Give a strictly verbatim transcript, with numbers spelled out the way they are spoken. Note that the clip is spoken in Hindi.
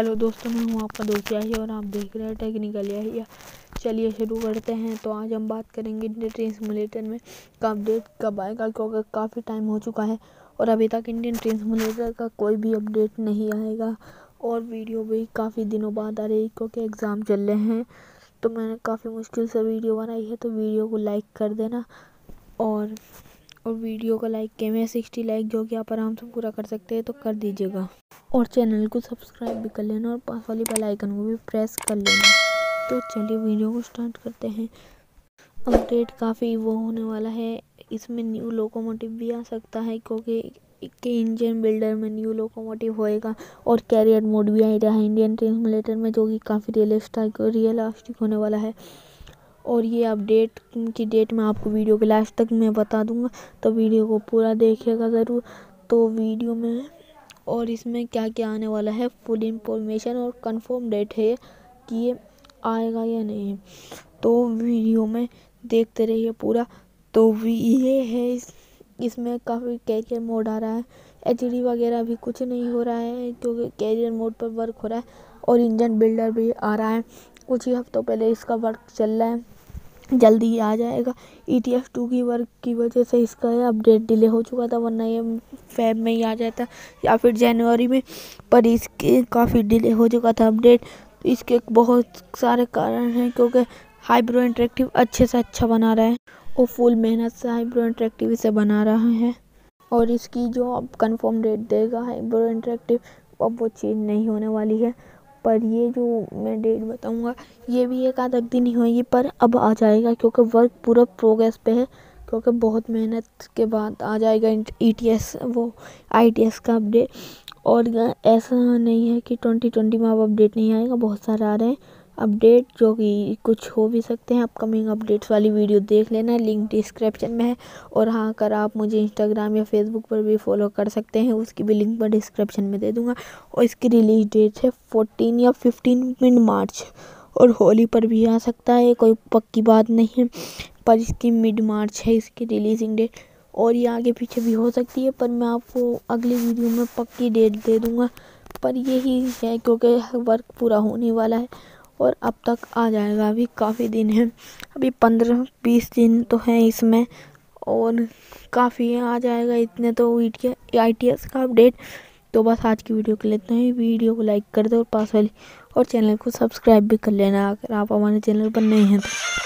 हेलो दोस्तों, मैं हूँ आपका दोस्त याही और आप देख रहे हैं टेक्निकल याही। चलिए शुरू करते हैं। तो आज हम बात करेंगे इंडियन ट्रेन सिमुलेटर में का अपडेट कब आएगा, क्योंकि काफ़ी टाइम हो चुका है और अभी तक इंडियन ट्रेन सिमुलेटर का कोई भी अपडेट नहीं आएगा। और वीडियो भी काफ़ी दिनों बाद आ रही क्योंकि एग्ज़ाम चल रहे हैं, तो मैंने काफ़ी मुश्किल से वीडियो बनाई है। तो वीडियो को लाइक कर देना और और वीडियो को लाइक के में सिक्सटी लाइक जो कि आप आराम से पूरा कर सकते हैं, तो कर दीजिएगा। और चैनल को सब्सक्राइब भी कर लेना और पास वाली बेल आइकन को भी प्रेस कर लेना। तो चलिए वीडियो को स्टार्ट करते हैं। अपडेट काफ़ी वो होने वाला है, इसमें न्यू लोकोमोटिव भी आ सकता है क्योंकि के इंजन बिल्डर में न्यू लोकोमोटिव होएगा और कैरियर मोड भी आ रहा है इंडियन ट्रेन सिमुलेटर में, जो कि काफ़ी रियलिस्टिक और रियलिस्टिक होने वाला है। और ये अपडेट की डेट मैं आपको वीडियो के लास्ट तक मैं बता दूंगा, तो वीडियो को पूरा देखिएगा ज़रूर। तो वीडियो में और इसमें क्या क्या आने वाला है फुल इंफॉर्मेशन और कंफर्म डेट है कि ये आएगा या नहीं, तो वीडियो में देखते रहिए पूरा। तो ये है इस, इसमें काफ़ी कैरियर मोड आ रहा है। एच डी वगैरह भी कुछ नहीं हो रहा है क्योंकि कैरियर मोड पर वर्क हो रहा है। और इंजन बिल्डर भी आ रहा है, कुछ ही हफ्तों पहले इसका वर्क चल रहा है, जल्दी ही आ जाएगा। ई टी एस टू की वर्क की वजह से इसका अपडेट डिले हो चुका था, वरना ये फेब में ही आ जाता या फिर जनवरी में, पर इसके काफ़ी डिले हो चुका था अपडेट। तो इसके बहुत सारे कारण हैं क्योंकि हाइब्रो इंटरेक्टिव अच्छे से अच्छा बना रहा है और फुल मेहनत से हाइब्रो इंटरेक्टिव इसे बना रहा है। और इसकी जो अब कन्फर्म डेट देगा हाइब्रो इंटरेक्टिव, अब वो चेंज नहीं होने वाली है। पर ये जो मैं डेट बताऊंगा ये भी एक आध दिन ही होगी, पर अब आ जाएगा क्योंकि वर्क पूरा प्रोग्रेस पे है, क्योंकि बहुत मेहनत के बाद आ जाएगा ई टी एस वो आई टी एस का अपडेट। और ऐसा नहीं है कि ट्वेंटी ट्वेंटी में अब अपडेट नहीं आएगा, बहुत सारे आ रहे हैं अपडेट जो कि कुछ हो भी सकते हैं। अपकमिंग अपडेट्स वाली वीडियो देख लेना, लिंक डिस्क्रिप्शन में है। और हाँ, अगर आप मुझे इंस्टाग्राम या फेसबुक पर भी फॉलो कर सकते हैं, उसकी भी लिंक मैं डिस्क्रिप्शन में दे दूँगा। और इसकी रिलीज डेट है फोर्टीन या फिफ्टीन मिड मार्च, और होली पर भी आ सकता है, कोई पक्की बात नहीं है, पर इसकी मिड मार्च है इसकी रिलीजिंग डेट। और ये आगे पीछे भी हो सकती है, पर मैं आपको अगली वीडियो में पक्की डेट दे दूँगा। पर यही है क्योंकि वर्क पूरा होने वाला है और अब तक आ जाएगा। अभी काफ़ी दिन है, अभी पंद्रह बीस दिन तो हैं इसमें और काफ़ी आ जाएगा इतने तो आई टी एस का अपडेट। तो बस आज की वीडियो के लिए इतना ही। वीडियो को लाइक कर दो और पास वाली और चैनल को सब्सक्राइब भी कर लेना अगर आप हमारे चैनल पर नए हैं तो।